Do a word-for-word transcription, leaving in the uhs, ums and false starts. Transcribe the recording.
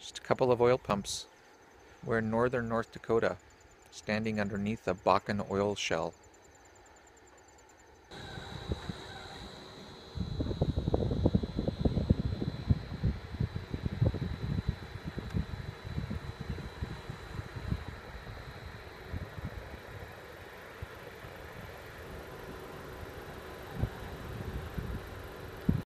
Just a couple of oil pumps. We're in northern North Dakota, standing underneath a Bakken oil shell.